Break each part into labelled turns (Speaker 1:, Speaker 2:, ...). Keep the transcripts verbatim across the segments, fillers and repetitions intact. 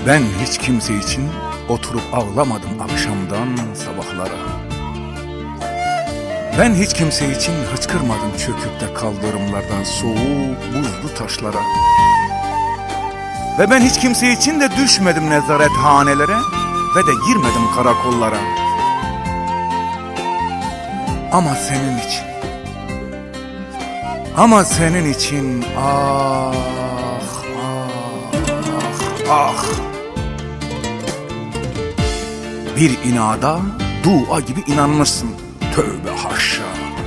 Speaker 1: Ben hiç kimse için oturup ağlamadım akşamdan sabahlara. Ben hiç kimse için hıçkırmadım çöküp de kaldırımlardan soğuk buzlu taşlara. Ve ben hiç kimse için de düşmedim nezarethanelere ve de girmedim karakollara. Ama senin için, ama senin için ah ah ah. Bir inada dua gibi inanmışsın, tövbe haşa.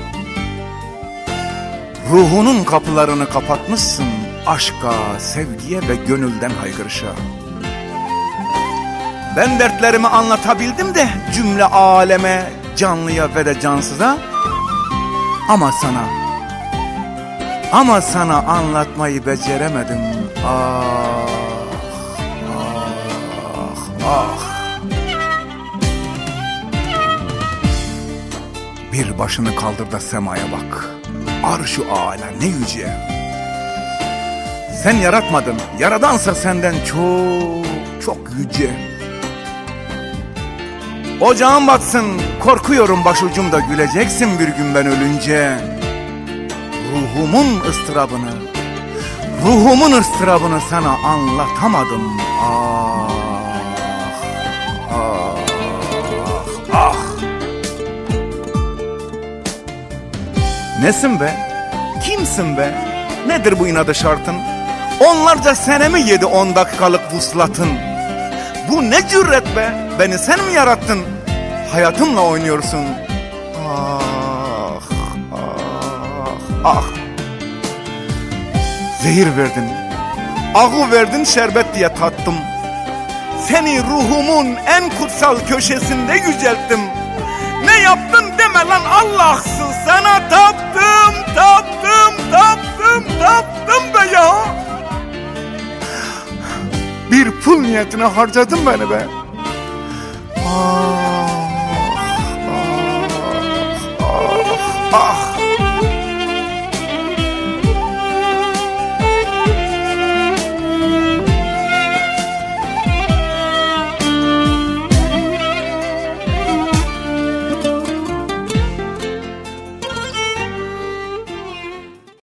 Speaker 1: Ruhunun kapılarını kapatmışsın aşka, sevgiye ve gönülden haykırışa. Ben dertlerimi anlatabildim de cümle aleme, canlıya ve de cansıza. Ama sana, ama sana anlatmayı beceremedim. Ah, ah, ah. Bir başını kaldır da semaya bak. Arş-ı âlâ ne yüce. Sen yaratmadın, yaradansa senden çok çok yüce. Ocağın batsın, korkuyorum başucumda güleceksin bir gün ben ölünce. Ruhumun ıstırabını, ruhumun ıstırabını sana anlatamadım. Ah, ah, ah. Nesin be? Kimsin be? Nedir bu inadı şartın? Onlarca sene mi yedi on dakikalık vuslatın? Bu ne cüret be? Beni sen mi yarattın? Hayatımla oynuyorsun. Ah, ah, ah. Zehir verdin, ağı verdin, şerbet diye tattım. Seni ruhumun en kutsal köşesinde yücelttim. Ne yaptın deme lan Allah'sın, sana taptım, taptım, taptım, taptım be ya. Bir pul niyetine harcadın beni be. Ah, ah, ah, ah.